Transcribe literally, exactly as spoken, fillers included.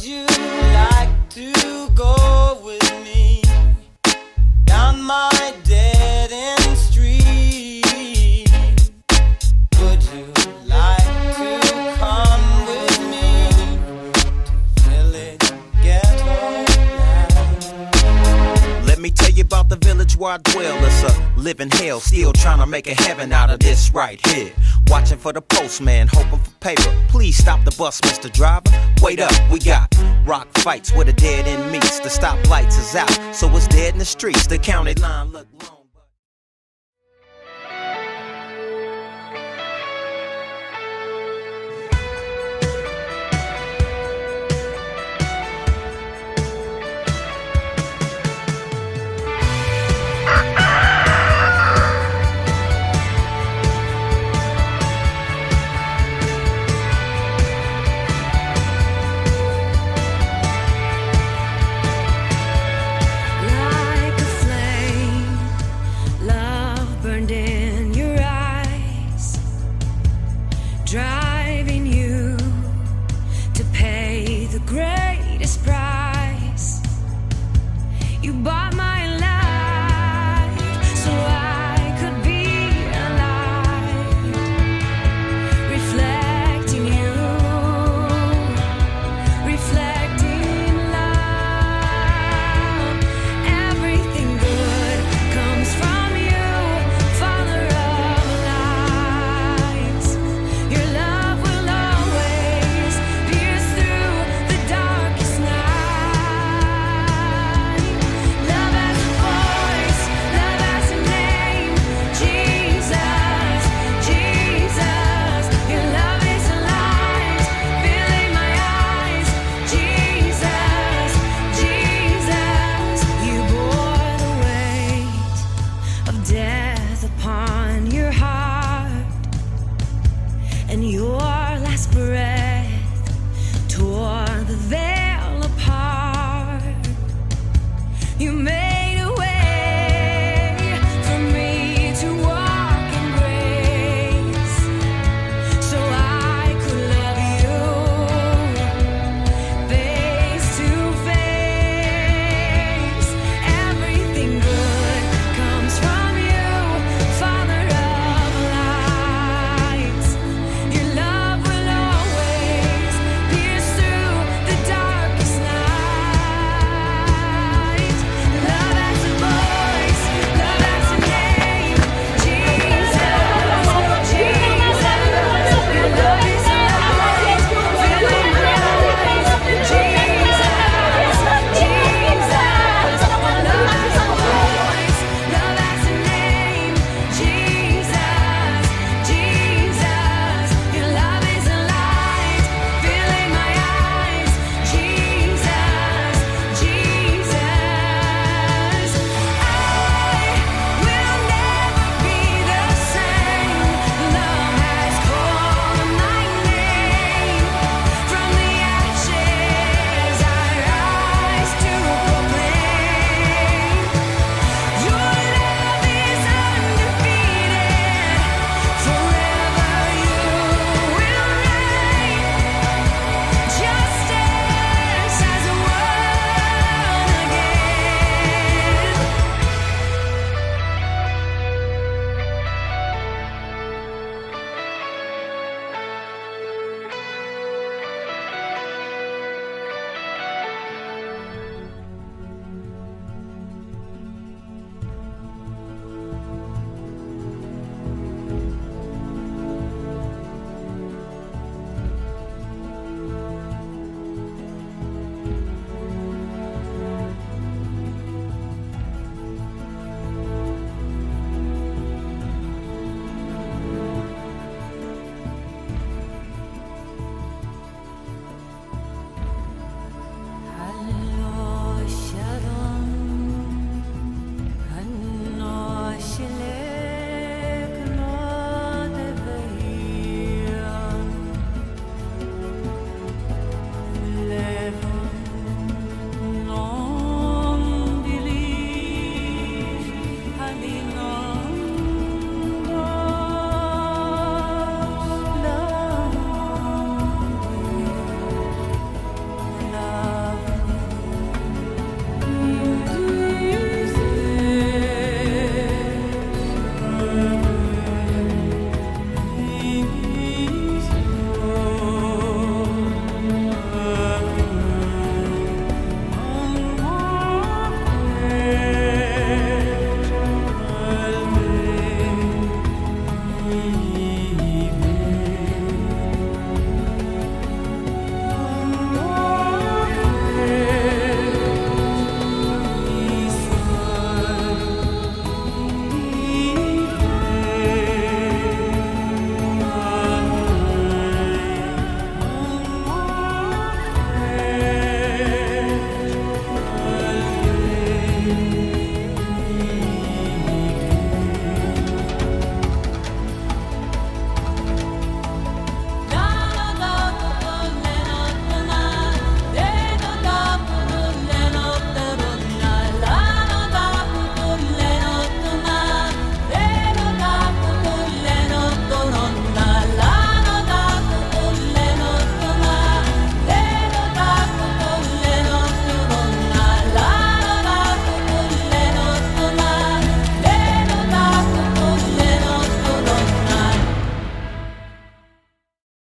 Would you like to go with me down my dead end street? Would you like to come with me to village ghetto life? Let me tell you about the village where I dwell. It's a living hell, still trying to make a heaven out of this right here. Watching for the postman, hoping for paper. Please stop the bus, Mister Driver. Wait up, we got rock fights where the dead end meets. The stoplights is out, so it's dead in the streets. The county line look long.